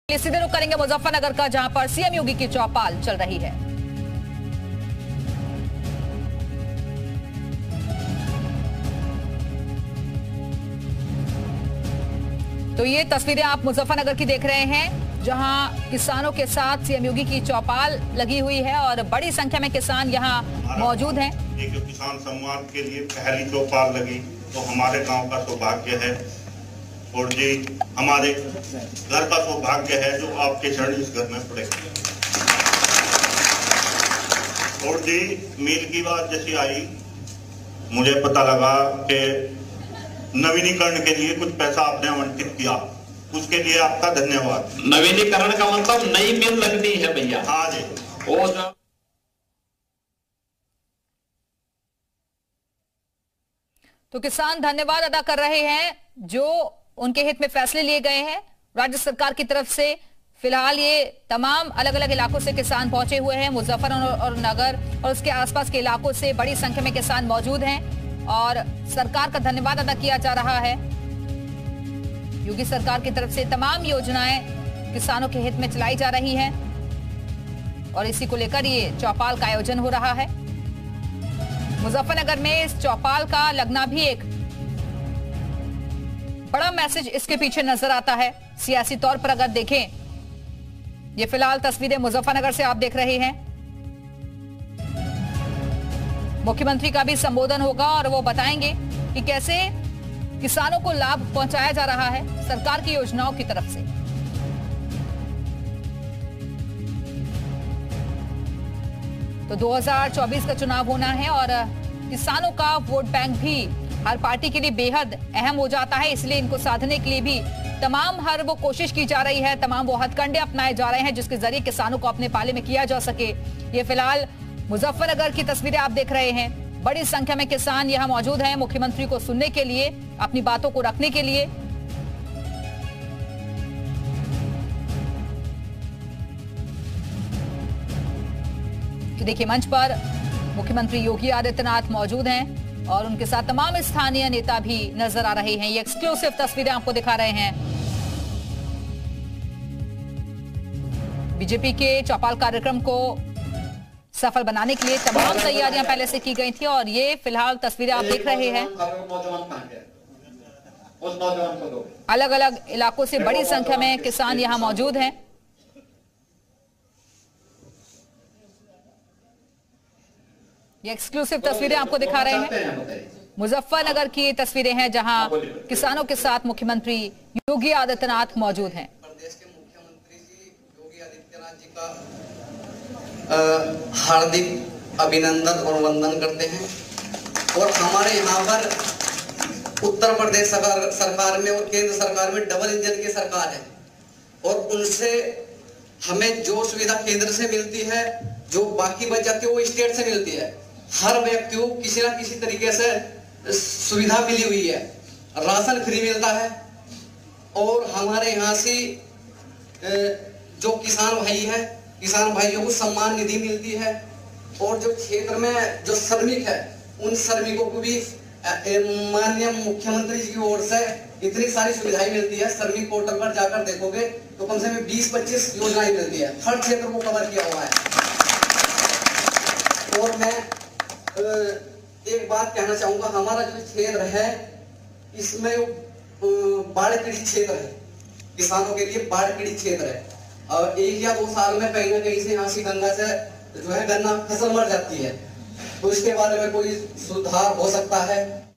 सीधे रुख करेंगे मुजफ्फरनगर का, जहां पर सीएम योगी की चौपाल चल रही है। तो ये तस्वीरें आप मुजफ्फरनगर की देख रहे हैं, जहां किसानों के साथ सीएम योगी की चौपाल लगी हुई है और बड़ी संख्या में किसान यहां मौजूद हैं। ये जो किसान सम्मान के लिए पहली चौपाल लगी तो हमारे गांव का सौभाग्य है और जी हमारे घर का सौभाग्य है जो आपके चरण इस घर में पड़े। और जी मील की बात जैसी आई, मुझे पता लगा कि नवीनीकरण के लिए कुछ पैसा आपने आवंटित किया, उसके लिए आपका धन्यवाद। नवीनीकरण का मतलब नई मिल लगनी है भैया। हाँ जी। तो किसान धन्यवाद अदा कर रहे हैं जो उनके हित में फैसले लिए गए हैं राज्य सरकार की तरफ से। फिलहाल ये तमाम अलग अलग इलाकों से किसान पहुंचे हुए हैं। मुजफ्फरनगर और नगर और उसके आसपास के इलाकों से बड़ी संख्या में किसान मौजूद हैं और सरकार का धन्यवाद अदा किया जा रहा है। योगी सरकार की तरफ से तमाम योजनाएं किसानों के हित में चलाई जा रही हैं और इसी को लेकर ये चौपाल का आयोजन हो रहा है। मुजफ्फरनगर में इस चौपाल का लगना भी एक बड़ा मैसेज इसके पीछे नजर आता है। सियासी तौर पर अगर देखें, ये फिलहाल तस्वीरें मुजफ्फरनगर से आप देख रहे हैं। मुख्यमंत्री का भी संबोधन होगा और वो बताएंगे कि कैसे किसानों को लाभ पहुंचाया जा रहा है सरकार की योजनाओं की तरफ से। तो 2024 का चुनाव होना है और किसानों का वोट बैंक भी हर पार्टी के लिए बेहद अहम हो जाता है, इसलिए इनको साधने के लिए भी तमाम हर वो कोशिश की जा रही है, तमाम वो हथकंडे अपनाए जा रहे हैं जिसके जरिए किसानों को अपने पाले में किया जा सके। ये फिलहाल मुजफ्फरनगर की तस्वीरें आप देख रहे हैं। बड़ी संख्या में किसान यहां मौजूद हैं मुख्यमंत्री को सुनने के लिए, अपनी बातों को रखने के लिए। देखिए मंच पर मुख्यमंत्री योगी आदित्यनाथ मौजूद हैं और उनके साथ तमाम स्थानीय नेता भी नजर आ रहे हैं। ये एक्सक्लूसिव तस्वीरें आपको दिखा रहे हैं। बीजेपी के चौपाल कार्यक्रम को सफल बनाने के लिए तमाम तैयारियां पहले से की गई थी और ये फिलहाल तस्वीरें आप देख रहे हैं। अलग अलग इलाकों से बड़ी संख्या में किसान यहां मौजूद हैं। ये एक्सक्लूसिव तस्वीरें आपको दिखा रहे हैं। मुजफ्फरनगर की ये तस्वीरें हैं जहां किसानों के साथ मुख्यमंत्री योगी आदित्यनाथ मौजूद हैं। प्रदेश के मुख्यमंत्री जी योगी आदित्यनाथ जी का हार्दिक अभिनंदन और वंदन करते हैं। और हमारे यहाँ पर उत्तर प्रदेश सरकार में और केंद्र सरकार में डबल इंजन की सरकार है और उनसे हमें जो सुविधा केंद्र से मिलती है, जो बाकी बच जाती है वो स्टेट से मिलती है। हर व्यक्ति को किसी ना किसी तरीके से सुविधा मिली हुई है। राशन फ्री मिलता है और हमारे यहाँ से जो किसान भाई है, किसान भाइयों को सम्मान निधि मिलती है और जो क्षेत्र में जो श्रमिक है उन श्रमिकों को भी माननीय मुख्यमंत्री जी की ओर से इतनी सारी सुविधाएं मिलती है। श्रमिक पोर्टल पर जाकर देखोगे तो कम से कम 20-25 योजनाएं मिलती है। हर क्षेत्र को कवर किया हुआ है। और मैं एक बात कहना चाहूंगा, हमारा जो क्षेत्र है इसमें बाढ़ पीड़ित क्षेत्र है, किसानों के लिए बाढ़ पीड़ित क्षेत्र है और 1 या 2 साल में कहीं ना कहीं से यहाँ से गंगा से जो है गन्ना फसल मर जाती है, तो इसके बारे में कोई सुधार हो सकता है।